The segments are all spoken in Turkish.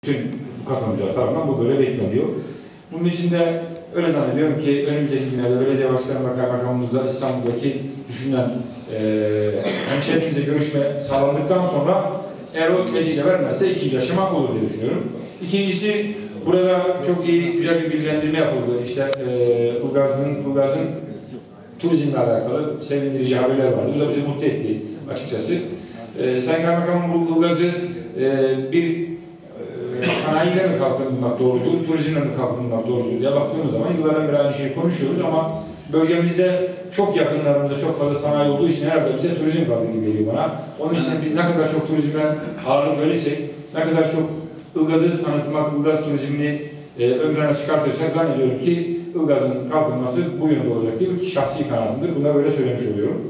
bütün katılımcılar tarafından bu böyle bekleniyor. Bunun için de öyle zannediyorum ki önümüzdeki günlerde belediye başkanı ve kaymakamımızla İstanbul'daki düşünülen hemşehrimizle görüşme sağlandıktan sonra eğer o netice vermezse ikinci aşama olur diye düşünüyorum. İkincisi, burada çok iyi, güzel bir bilgilendirme yapıldı. İşte Ilgaz'ın turizmle alakalı sevindirici haberler vardı. Bu da bizi mutlu etti açıkçası. Sayın Kaymakamım, bu Ilgaz'ı bir sanayiyle mi kalkındırmak doğrudur, turizmle mi kalkındırmak doğrudur diye baktığımız zaman yıllardan beri aynı şeyi konuşuyoruz ama bölgemizde çok yakınlarımızda çok fazla sanayi olduğu için herhalde bize turizm kaldı gibi geliyor bana. Onun için biz ne kadar çok turizme ağırlık verirsek, ne kadar çok Ilgaz'ı tanıtmak, Ilgaz turizmini ön plana çıkartırsak zannediyorum ki Ilgaz'ın kalkınması bu yönde olacak diye şahsi kanaatimdir. Buna böyle söylemiş oluyorum.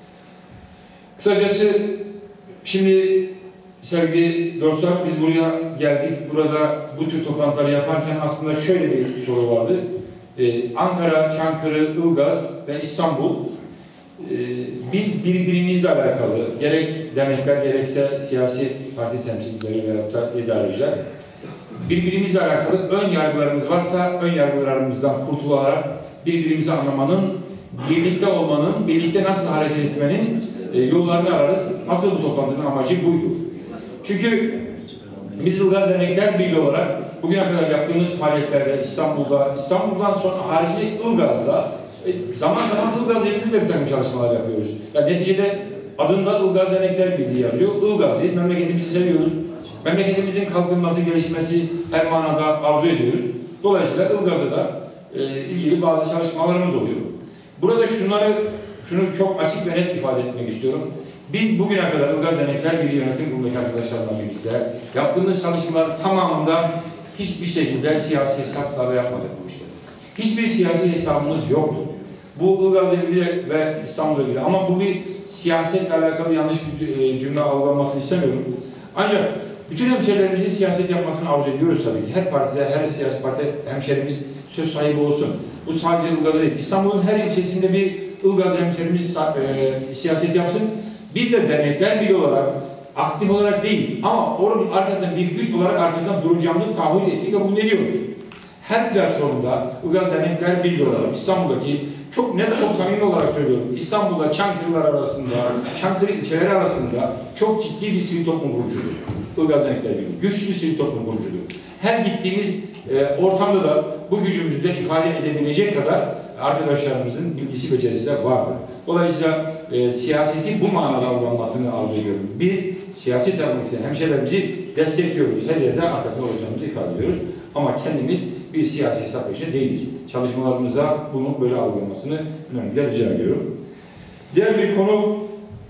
Kısacası şimdi sevgili dostlar, biz buraya geldik. Burada bu tür toplantıları yaparken aslında şöyle bir soru vardı. Ankara, Çankırı, Ilgaz ve İstanbul, biz birbirimizle alakalı gerek dernekler gerekse siyasi parti temsilcileri veyahut da idareciler birbirimizle alakalı ön yargılarımız varsa ön yargılarımızdan kurtularak birbirimizi anlamanın, birlikte olmanın, birlikte nasıl hareket etmenin yollarını ararız. Asıl bu toplantının amacı buydu. Çünkü biz Ilgaz Dernekler Birliği olarak bugüne kadar yaptığımız faaliyetlerde İstanbul'dan sonra haricinde Ilgaz'da zaman zaman Ilgaz ilgili de bir takım çalışmalar yapıyoruz. Yani neticede adında Ilgaz Dernekler Birliği yazıyor. Ilgaz'dayız, memleketimizi seviyoruz. Memleketimizin kalkınması, gelişmesi her manada arzu ediyoruz. Dolayısıyla Ilgaz'da da ilgili bazı çalışmalarımız oluyor. Burada şunu çok açık ve net ifade etmek istiyorum. Biz bugüne kadar Ilgaz Dernekler Birliği Yönetim Kurulu'ndaki arkadaşlarla birlikte yaptığımız çalışmalar tamamında hiçbir şekilde siyasi hesaplarla yapmadık bu işleri. Hiçbir siyasi hesabımız yoktu. Bu Ilgaz'la ilgili ve İstanbul'la ilgili. Ama bu bir siyasetle alakalı yanlış bir cümle algılanmasını istemiyorum. Ancak bütün hemşehrilerimizin siyaset yapmasını arzu ediyoruz tabii ki. Her partide, her siyasi parti hemşehrimiz söz sahibi olsun. Bu sadece Ilgaz'da değil. İstanbul'un her ilçesinde bir Ilgaz hemşehrimiz siyaset yapsın. Biz de dernekler birliği olarak, aktif olarak değil ama onun arkasından bir güç olarak arkasından duracağımızı taahhüt ettik ve bunu ne diyoruz? Her platformda Ilgaz Dernekler Birliği olarak İstanbul'daki çok net, çok samimi olarak söylüyorum. İstanbul'da Çankırılar arasında, Çankırı ilçeleri arasında çok ciddi bir sivil toplum kurucudur. Ilgaz Dernekler Birliği. Güçlü bir sivil toplum kurucudur. Her gittiğimiz ortamda da bu gücümüzü de ifade edebilecek kadar arkadaşlarımızın bilgisi becerisi vardır. Dolayısıyla siyaseti bu manada algılanmasını arzu ediyorum. Biz siyaset yapmak isteyen hemşehrilerimizi destekliyoruz. Her yerde arkasında olacağımızı ifade ediyoruz. Ama kendimiz bir siyasi hesap peşinde değiliz. Çalışmalarımızda bunun böyle algılanmasını önemli rica ediyorum. Diğer bir konu,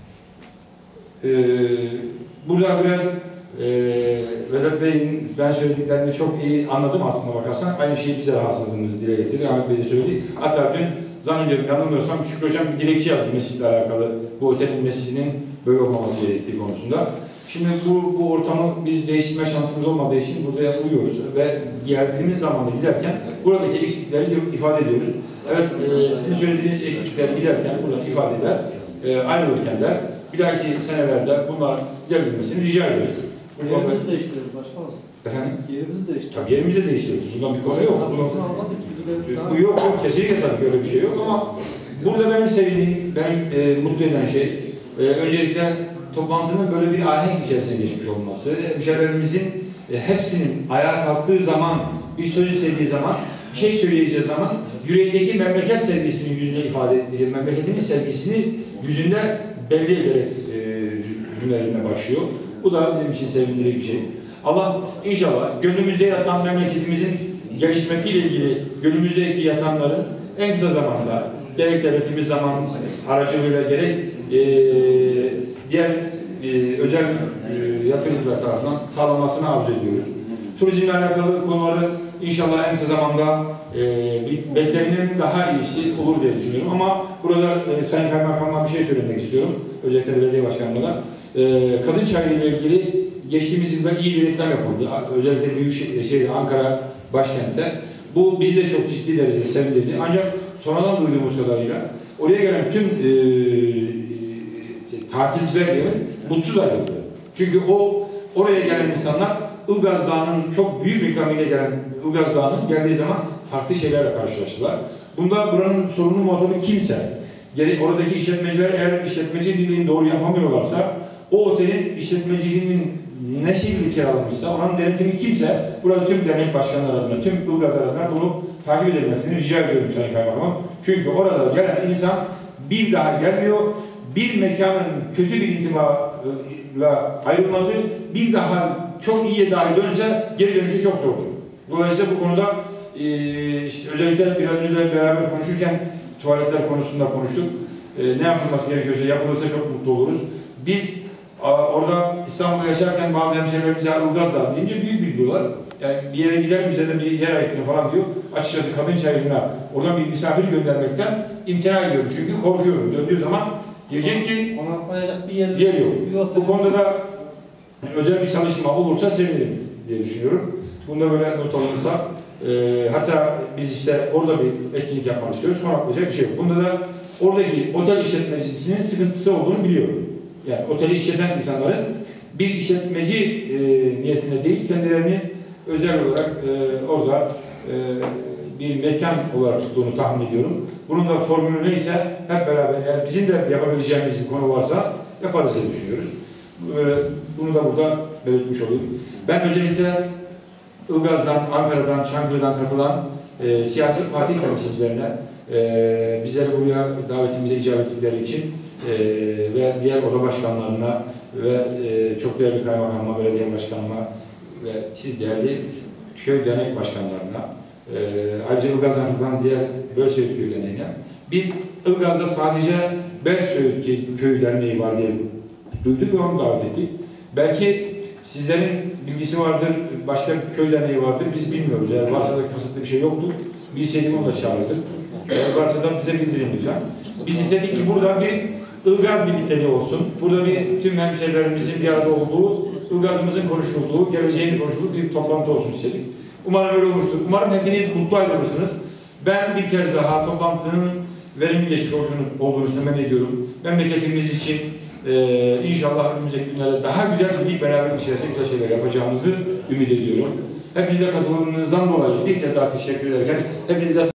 burada biraz Vedat Bey'in ben söylediklerini çok iyi anladım aslında bakarsan. Aynı şeyi bize rahatsızlığımızı dile getirdi. Ahmet Bey de söyledi. Hatta dün zannediyorum, yanılmıyorsam Şükrü Hocam bir dilekçe yazdı mescidle alakalı. Bu otelin mescidinin böyle olmaması gerektiği konusunda. Şimdi bu ortamı biz değiştirme şansımız olmadığı için burada uyuyoruz ve geldiğimiz zaman da giderken buradaki eksikleri ifade ediyoruz. Evet, sizin söylediğiniz eksikleri giderken buradan ifade eder, ayrılırken de bir dahaki senelerde bunlar giderilmesini rica ederiz. Yerimizi değiştiriyoruz başkanım. Efendim? Yerimizi değiştiriyoruz. Tabii yerimizi değiştiriyoruz. Bundan bir konu yok. Bu yok, kesinlikle tabii böyle bir şey yok ama burada benim sevdiğim, mutlu eden şey öncelikle toplantının böyle bir ahenk içerisine geçmiş olması, hemşehrilerimizin hepsinin ayağa kalktığı zaman, bir söz istediği zaman, bir şey söyleyeceği zaman yüreğindeki memleket sevgisini yüzüne ifade ettiği, memleketinin sevgisini yüzünde belli ederek cümlelerine başlıyor. Bu da bizim için sevindirici bir şey. Allah inşallah gönlümüzde yatan memleketimizin gelişmesiyle ilgili gönlümüzdeki yatanların en kısa zamanda gerek devletimiz zaman aracılığıyla gerek diğer özel yatırımcılar tarafından sağlanmasını arzu ediyoruz. Turizmle alakalı konuları inşallah en kısa zamanda beklenenin daha iyisi olur diye düşünüyorum. Ama burada Sayın Kaymakam'dan bir şey söylemek istiyorum. Özellikle belediye başkanımla. Kadın çayı ile ilgili geçtiğimiz yılda iyi bir reklam yapıldı. Özellikle büyük Ankara başkentte. Bu bizi de çok ciddi derecede sevindirdi. Ancak sonradan duyduğumuz kadarıyla oraya gelen tüm tatilciler mutsuz ayrıldı. Çünkü oraya gelen insanlar Ilgaz Dağı'nın çok büyük bir miktarıyla gelen Ilgaz Dağı'nın geldiği zaman farklı şeylerle karşılaştılar. Bunda buranın sorunlu muhatabı kimse, oradaki işletmeciler eğer işletmeciliğini doğru yapamıyorlarsa, o otelin işletmeciliğinin ne şekilde kiralamışsa, oranın denetimi kimse, burada tüm dernek başkanları adına, tüm Ilgazlar adına bunu takip edilmesini rica ediyorum Sayın Kaymakamım. Çünkü orada gelen insan bir daha gelmiyor, bir mekanın kötü bir intibayla ayrılması, bir daha çok iyiye dahi dönse geri dönüşü çok zordur. Dolayısıyla bu konuda işte özellikle biraz önce beraber konuşurken tuvaletler konusunda konuştuk. Ne yapılması gerekiyorsa yapılırsa çok mutlu oluruz. Biz orada İstanbul'da yaşarken bazı hemşehrilerimiz Ilgaz Dağı deyince büyük biliyorlar. Yani bir yere gider bize de bir yer ayırtın falan diyor. Açıkçası kadın çayırına oradan bir misafir göndermekten imtina ediyorum. Çünkü korkuyorum. Döndüğü zaman diyecek ki konaklayacak bir yer yok. Bu konuda da özel bir çalışma olursa sevinirim diye düşünüyorum. Bunda böyle not alınırsa hatta biz işte orada bir etkinlik yapmak istiyoruz. Konaklayacak bir şey yok. Bunda da oradaki otel işletmecisinin sıkıntısı olduğunu biliyorum. Yani oteli işleten insanların bir işletmeci niyetine değil, kendilerini özel olarak orada bir mekan olarak tuttuğunu tahmin ediyorum. Bunun da formülü neyse hep beraber, yani bizim de yapabileceğimiz bir konu varsa yaparız diye düşünüyoruz. Bunu da burada belirtmiş olayım. Ben özellikle Ilgaz'dan, Ankara'dan, Çankırı'dan katılan siyasi parti temsilcilerine bizleri buraya davetimize icabet ettikleri için ve diğer oda başkanlarına ve çok değerli kaymakamıma, belediye başkanıma ve siz değerli köy dernek başkanlarına, ayrıca Ilgaz'dan katılan diğer Bölsevit Köyü Derneği'ne, biz Ilgaz'da sadece Bölsevit Köyü Derneği var diye duyduk ve onu davet ettik. Belki sizlerin bilgisi vardır, başka bir köy derneği vardır, biz bilmiyoruz. Eğer varsa da kasıtlı bir şey yoktu. Bilseydik onu da çağırdık. Eğer varsa da bize bildirin lütfen. Biz istedik ki burada bir Ilgaz birlikteliği olsun. Burada bir tüm hemşehrilerimizin bir arada olduğu, Ilgaz'ımızın konuşulduğu, geleceğini konuşulduğu bir toplantı olsun istedik. Umarım öyle olmuştur. Umarım hepiniz mutlu ayrılırsınız. Ben bir kez daha toplantının verimli geçmiş olduğunu temenni ediyorum. Memleketimiz için inşallah önümüzdeki günlerde daha güzel bir beraber içerisinde güzel şeyler yapacağımızı ümit ediyorum. Hepinize katılımınızdan dolayı bir kez daha teşekkür ederken hepinize